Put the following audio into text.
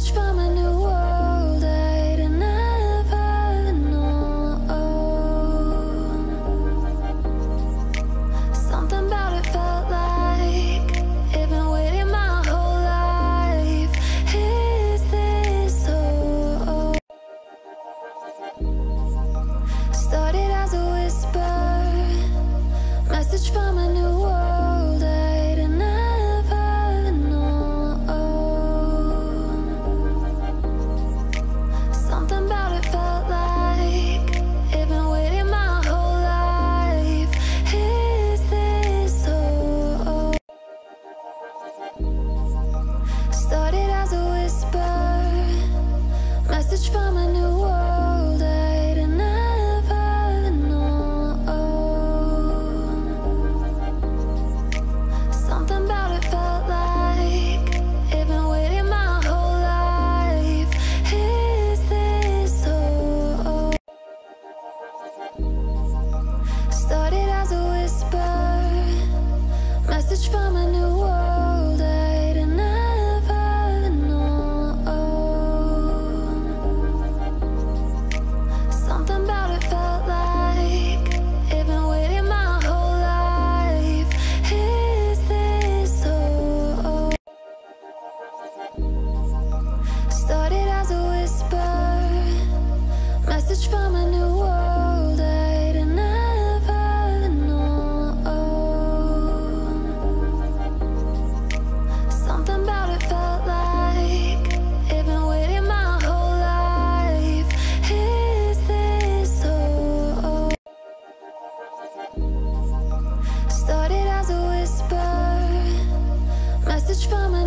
Message from a new world I'd never known. Something about it felt like it'd been waiting my whole life. Is this so? Started as a whisper, message from a new world I'd never known. Something about it felt like it'd been waiting my whole life. Is this so? Started as a whisper, message from a new world I'd never known. Something about it felt like it'd been waiting my whole life. Is this so? Started as a whisper, message from a new world I'd never known. Something about it felt like it'd been waiting my whole life. Is this so? Started as a whisper, message from a new world I'd never known. Something about it felt like it'd been waiting my whole life. Is this so? Started as a whisper, message from a